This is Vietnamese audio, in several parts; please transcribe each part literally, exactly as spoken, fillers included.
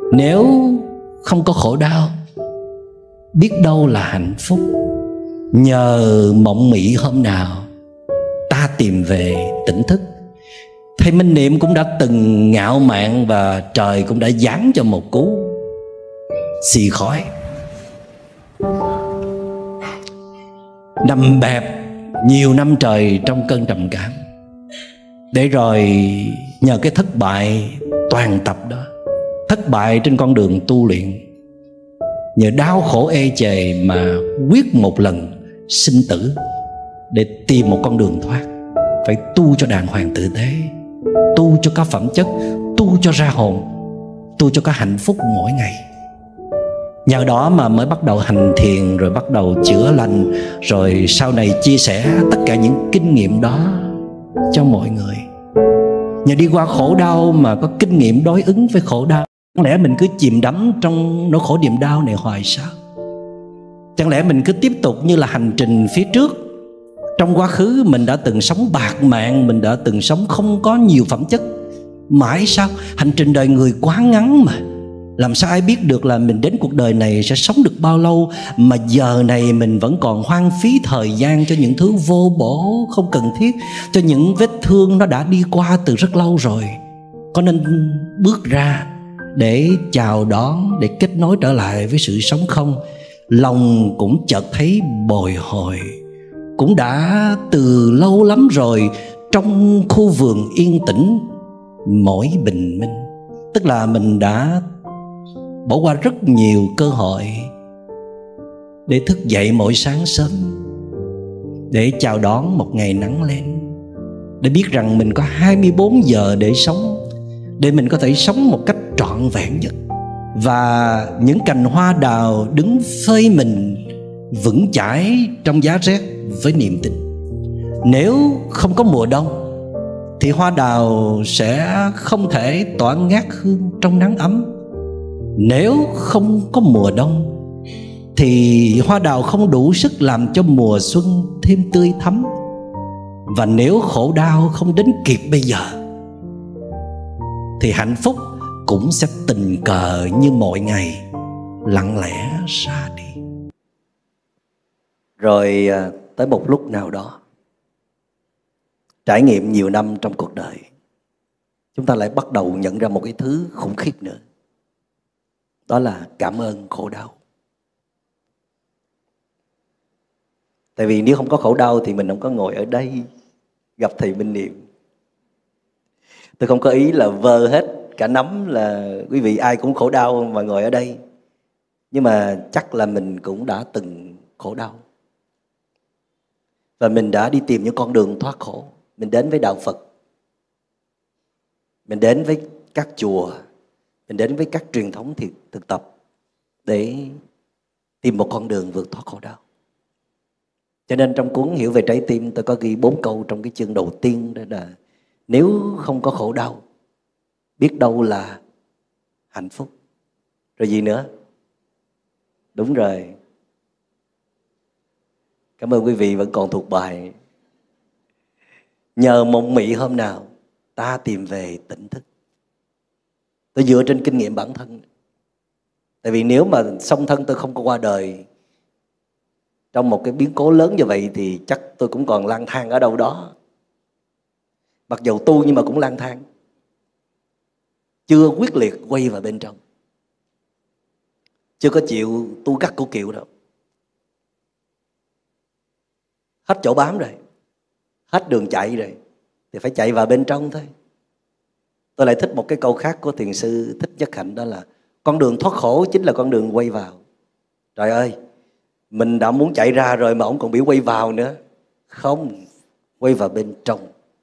Nếu không có khổ đau, biết đâu là hạnh phúc. Nhờ mộng mị hôm nào ta tìm về tỉnh thức. Thầy Minh Niệm cũng đã từng ngạo mạn, và trời cũng đã giáng cho một cú xì khói. Nằm bẹp nhiều năm trời trong cơn trầm cảm, để rồi nhờ cái thất bại toàn tập đó, thất bại trên con đường tu luyện, nhờ đau khổ ê chề mà quyết một lần sinh tử để tìm một con đường thoát. Phải tu cho đàng hoàng tử tế, tu cho có phẩm chất, tu cho ra hồn, tu cho có hạnh phúc mỗi ngày. Nhờ đó mà mới bắt đầu hành thiền, rồi bắt đầu chữa lành, rồi sau này chia sẻ tất cả những kinh nghiệm đó cho mọi người. Nhờ đi qua khổ đau mà có kinh nghiệm đối ứng với khổ đau. Chẳng lẽ mình cứ chìm đắm trong nỗi khổ niềm đau này hoài sao? Chẳng lẽ mình cứ tiếp tục như là hành trình phía trước? Trong quá khứ mình đã từng sống bạc mạng, mình đã từng sống không có nhiều phẩm chất. Mãi sao? Hành trình đời người quá ngắn mà. Làm sao ai biết được là mình đến cuộc đời này sẽ sống được bao lâu, mà giờ này mình vẫn còn hoang phí thời gian cho những thứ vô bổ, không cần thiết, cho những vết thương nó đã đi qua từ rất lâu rồi. Có nên bước ra để chào đón, để kết nối trở lại với sự sống không? Lòng cũng chợt thấy bồi hồi. Cũng đã từ lâu lắm rồi, trong khu vườn yên tĩnh mỗi bình minh. Tức là mình đã bỏ qua rất nhiều cơ hội để thức dậy mỗi sáng sớm, để chào đón một ngày nắng lên, để biết rằng mình có hai mươi bốn giờ để sống, để mình có thể sống một cách trọn vẹn nhất. Và những cành hoa đào đứng phơi mình vững chãi trong giá rét với niềm tin. Nếu không có mùa đông thì hoa đào sẽ không thể tỏa ngát hương trong nắng ấm. Nếu không có mùa đông thì hoa đào không đủ sức làm cho mùa xuân thêm tươi thắm. Và nếu khổ đau không đến kịp bây giờ thì hạnh phúc cũng sẽ tình cờ như mọi ngày lặng lẽ ra đi. Rồi tới một lúc nào đó, trải nghiệm nhiều năm trong cuộc đời, chúng ta lại bắt đầu nhận ra một cái thứ khủng khiếp nữa. Đó là cảm ơn khổ đau. Tại vì nếu không có khổ đau thì mình không có ngồi ở đây gặp thầy Minh Niệm. Tôi không có ý là vơ hết cả nắm là quý vị ai cũng khổ đau mà ngồi ở đây. Nhưng mà chắc là mình cũng đã từng khổ đau. Và mình đã đi tìm những con đường thoát khổ. Mình đến với đạo Phật, mình đến với các chùa, mình đến với các truyền thống thực tập để tìm một con đường vượt thoát khổ đau. Cho nên trong cuốn Hiểu về trái tim, tôi có ghi bốn câu trong cái chương đầu tiên, đó là nếu không có khổ đau, biết đâu là hạnh phúc. Rồi gì nữa? Đúng rồi. Cảm ơn quý vị vẫn còn thuộc bài. Nhờ mộng mị hôm nào ta tìm về tỉnh thức. Tôi dựa trên kinh nghiệm bản thân. Tại vì nếu mà song thân tôi không có qua đời trong một cái biến cố lớn như vậy thì chắc tôi cũng còn lang thang ở đâu đó. Mặc dầu tu nhưng mà cũng lang thang, chưa quyết liệt quay vào bên trong, chưa có chịu tu cắt của Kiệu đâu. Hết chỗ bám rồi, hết đường chạy rồi, thì phải chạy vào bên trong thôi. Tôi lại thích một cái câu khác của thiền sư Thích Nhất Hạnh, đó là con đường thoát khổ chính là con đường quay vào. Trời ơi, mình đã muốn chạy ra rồi mà ông còn bị quay vào nữa. Không, quay vào bên trong.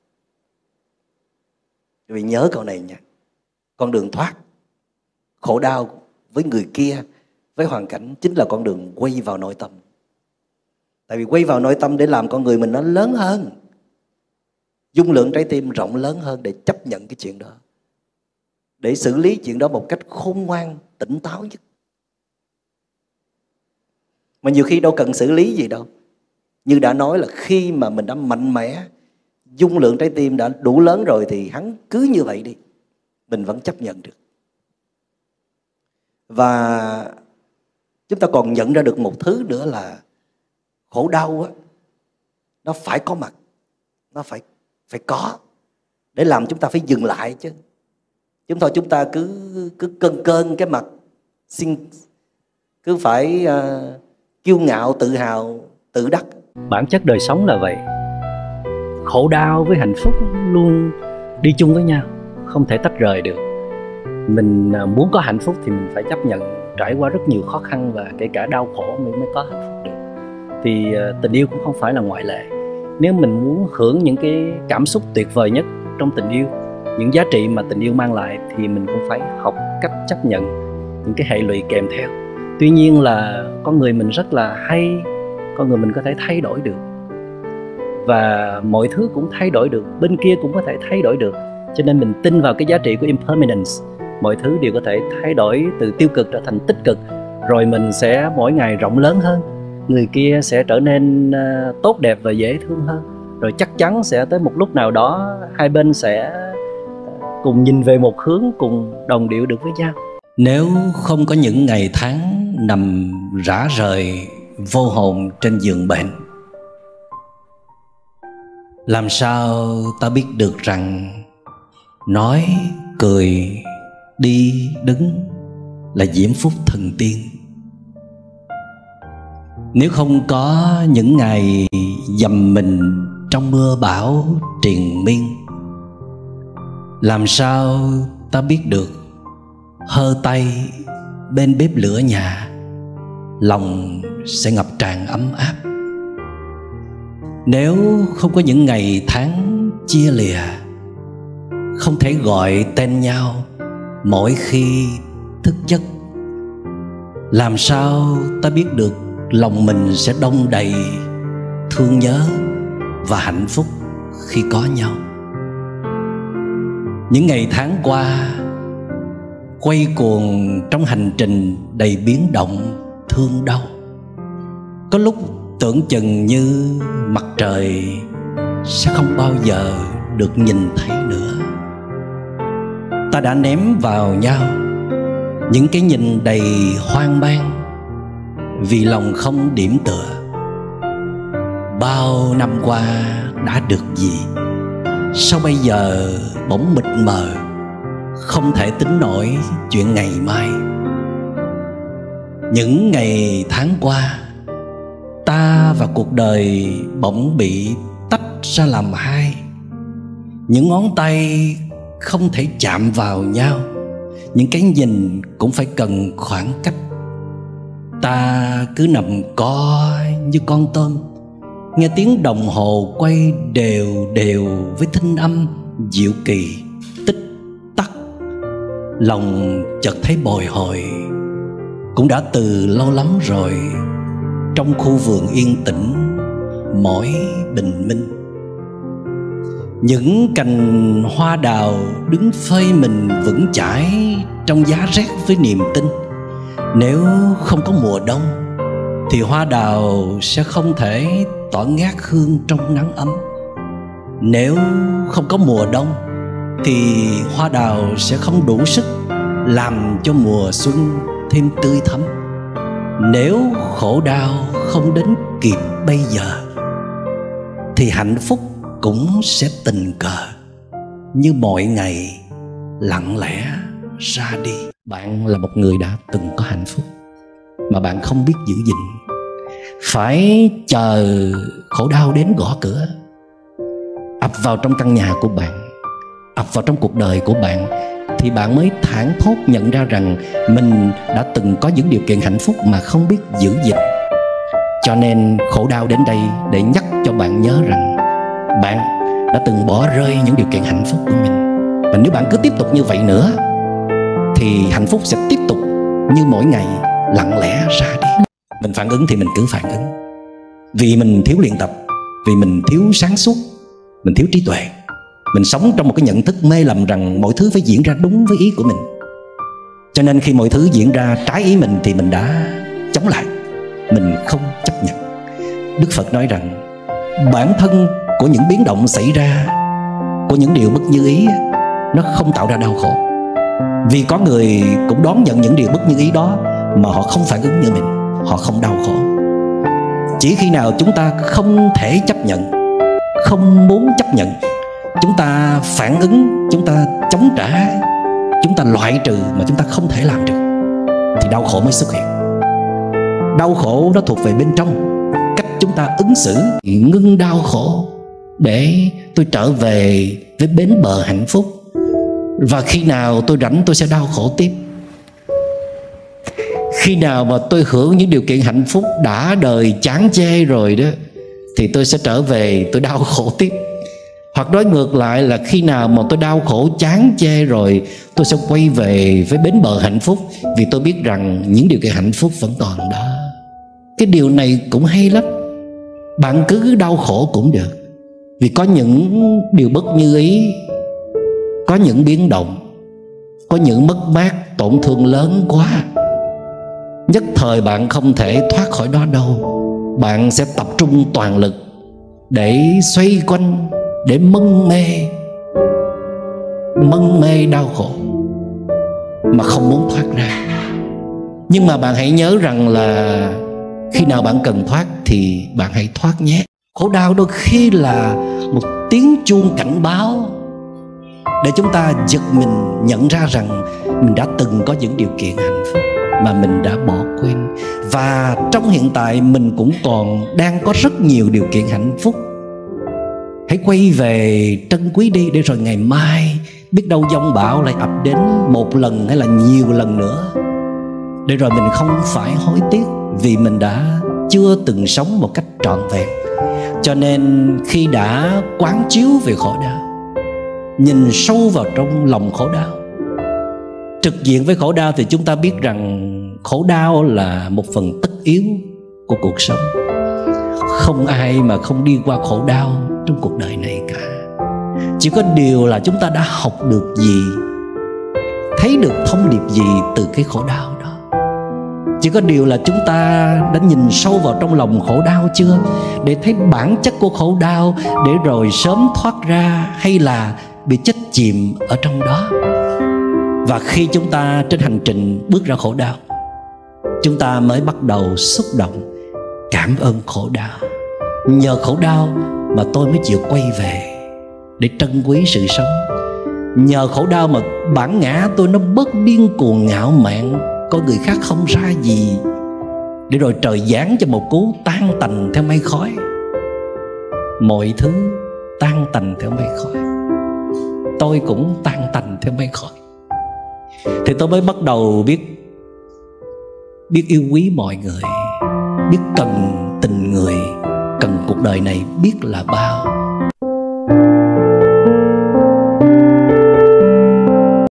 Vì nhớ câu này nha, con đường thoát khổ đau với người kia, với hoàn cảnh, chính là con đường quay vào nội tâm. Tại vì quay vào nội tâm để làm con người mình nó lớn hơn, dung lượng trái tim rộng lớn hơn để chấp nhận cái chuyện đó, để xử lý chuyện đó một cách khôn ngoan, tỉnh táo nhất. Mà nhiều khi đâu cần xử lý gì đâu. Như đã nói là khi mà mình đã mạnh mẽ, dung lượng trái tim đã đủ lớn rồi thì hắn cứ như vậy đi, mình vẫn chấp nhận được. Và chúng ta còn nhận ra được một thứ nữa là khổ đau á, nó phải có mặt, nó phải phải có để làm chúng ta phải dừng lại chứ. Chúng thôi chúng ta cứ cứ cơn cơn cái mặt xin, cứ phải uh, kiêu ngạo, tự hào, tự đắc. Bản chất đời sống là vậy. Khổ đau với hạnh phúc luôn đi chung với nhau, không thể tách rời được. Mình muốn có hạnh phúc thì mình phải chấp nhận trải qua rất nhiều khó khăn và kể cả đau khổ mình mới có hạnh phúc được. Thì tình yêu cũng không phải là ngoại lệ. Nếu mình muốn hưởng những cái cảm xúc tuyệt vời nhất trong tình yêu, những giá trị mà tình yêu mang lại, thì mình cũng phải học cách chấp nhận những cái hệ lụy kèm theo. Tuy nhiên là con người mình rất là hay, con người mình có thể thay đổi được. Và mọi thứ cũng thay đổi được, bên kia cũng có thể thay đổi được. Cho nên mình tin vào cái giá trị của impermanence. Mọi thứ đều có thể thay đổi từ tiêu cực trở thành tích cực. Rồi mình sẽ mỗi ngày rộng lớn hơn, người kia sẽ trở nên tốt đẹp và dễ thương hơn. Rồi chắc chắn sẽ tới một lúc nào đó hai bên sẽ cùng nhìn về một hướng, cùng đồng điệu được với nhau. Nếu không có những ngày tháng nằm rã rời vô hồn trên giường bệnh, làm sao ta biết được rằng nói, cười, đi, đứng là diễm phúc thần tiên? Nếu không có những ngày dầm mình trong mưa bão triền miên, làm sao ta biết được hơ tay bên bếp lửa nhà lòng sẽ ngập tràn ấm áp? Nếu không có những ngày tháng chia lìa, không thể gọi tên nhau mỗi khi thức giấc, làm sao ta biết được lòng mình sẽ đong đầy thương nhớ và hạnh phúc khi có nhau? Những ngày tháng qua quay cuồng trong hành trình đầy biến động thương đau, có lúc tưởng chừng như mặt trời sẽ không bao giờ được nhìn thấy nữa. Ta đã ném vào nhau những cái nhìn đầy hoang mang vì lòng không điểm tựa. Bao năm qua đã được gì, sao bây giờ bỗng mịt mờ, không thể tính nổi chuyện ngày mai? Những ngày tháng qua, ta và cuộc đời bỗng bị tách ra làm hai. Những ngón tay không thể chạm vào nhau, những cái nhìn cũng phải cần khoảng cách. Ta cứ nằm co như con tôm, nghe tiếng đồng hồ quay đều đều với thinh âm dịu kỳ tích tắc. Lòng chợt thấy bồi hồi, cũng đã từ lâu lắm rồi. Trong khu vườn yên tĩnh mỏi bình minh, những cành hoa đào đứng phơi mình vững chãi trong giá rét với niềm tin. Nếu không có mùa đông thì hoa đào sẽ không thể tỏa ngát hương trong nắng ấm. Nếu không có mùa đông thì hoa đào sẽ không đủ sức làm cho mùa xuân thêm tươi thắm. Nếu khổ đau không đến kịp bây giờ thì hạnh phúc cũng sẽ tình cờ như mọi ngày lặng lẽ ra đi. Bạn là một người đã từng có hạnh phúc mà bạn không biết giữ gìn, phải chờ khổ đau đến gõ cửa, ập vào trong căn nhà của bạn, ập vào trong cuộc đời của bạn, thì bạn mới thảng thốt nhận ra rằng mình đã từng có những điều kiện hạnh phúc mà không biết giữ gìn. Cho nên khổ đau đến đây để nhắc cho bạn nhớ rằng bạn đã từng bỏ rơi những điều kiện hạnh phúc của mình. Và nếu bạn cứ tiếp tục như vậy nữa thì hạnh phúc sẽ tiếp tục như mỗi ngày lặng lẽ ra đi. Mình phản ứng thì mình cứ phản ứng, vì mình thiếu luyện tập, vì mình thiếu sáng suốt, mình thiếu trí tuệ. Mình sống trong một cái nhận thức mê lầm rằng mọi thứ phải diễn ra đúng với ý của mình. Cho nên khi mọi thứ diễn ra trái ý mình thì mình đã chống lại, mình không chấp nhận. Đức Phật nói rằng bản thân của những biến động xảy ra, của những điều bất như ý, nó không tạo ra đau khổ, Vì có người cũng đón nhận những điều bất như ý đó mà họ không phản ứng như mình, họ không đau khổ. Chỉ khi nào chúng ta không thể chấp nhận, không muốn chấp nhận, chúng ta phản ứng, chúng ta chống trả, chúng ta loại trừ mà chúng ta không thể làm được, thì đau khổ mới xuất hiện. Đau khổ nó thuộc về bên trong, cách chúng ta ứng xử. Ngưng đau khổ để tôi trở về với bến bờ hạnh phúc. Và khi nào tôi rảnh tôi sẽ đau khổ tiếp. Khi nào mà tôi hưởng những điều kiện hạnh phúc đã đời chán chê rồi đó, thì tôi sẽ trở về tôi đau khổ tiếp. Hoặc nói ngược lại là khi nào mà tôi đau khổ chán chê rồi, tôi sẽ quay về với bến bờ hạnh phúc, vì tôi biết rằng những điều kiện hạnh phúc vẫn còn đó. Cái điều này cũng hay lắm. Bạn cứ đau khổ cũng được, vì có những điều bất như ý, có những biến động, có những mất mát, tổn thương lớn quá. Nhất thời bạn không thể thoát khỏi đó đâu. Bạn sẽ tập trung toàn lực để xoay quanh, để mân mê Mân mê đau khổ mà không muốn thoát ra. Nhưng mà bạn hãy nhớ rằng là khi nào bạn cần thoát thì bạn hãy thoát nhé. Khổ đau đôi khi là một tiếng chuông cảnh báo để chúng ta giật mình, nhận ra rằng mình đã từng có những điều kiện hạnh phúc mà mình đã bỏ quên. Và trong hiện tại mình cũng còn đang có rất nhiều điều kiện hạnh phúc. Hãy quay về trân quý đi, để rồi ngày mai biết đâu giông bão lại ập đến một lần hay là nhiều lần nữa, để rồi mình không phải hối tiếc vì mình đã chưa từng sống một cách trọn vẹn. Cho nên khi đã quán chiếu về khổ đau, nhìn sâu vào trong lòng khổ đau, trực diện với khổ đau, thì chúng ta biết rằng khổ đau là một phần tất yếu của cuộc sống. Không ai mà không đi qua khổ đau trong cuộc đời này cả. Chỉ có điều là chúng ta đã học được gì, thấy được thông điệp gì từ cái khổ đau đó. Chỉ có điều là chúng ta đã nhìn sâu vào trong lòng khổ đau chưa, để thấy bản chất của khổ đau, để rồi sớm thoát ra, hay là bị chết chìm ở trong đó. Và khi chúng ta trên hành trình bước ra khổ đau, chúng ta mới bắt đầu xúc động cảm ơn khổ đau. Nhờ khổ đau mà tôi mới chịu quay về để trân quý sự sống. Nhờ khổ đau mà bản ngã tôi nó bớt điên cuồng ngạo mạn, coi người khác không ra gì, để rồi trời giáng cho một cú tan tành theo mây khói. Mọi thứ tan tành theo mây khói, tôi cũng tan tành theo mây khói. Thì tôi mới bắt đầu biết biết yêu quý mọi người, biết cần tình người, cần cuộc đời này biết là bao.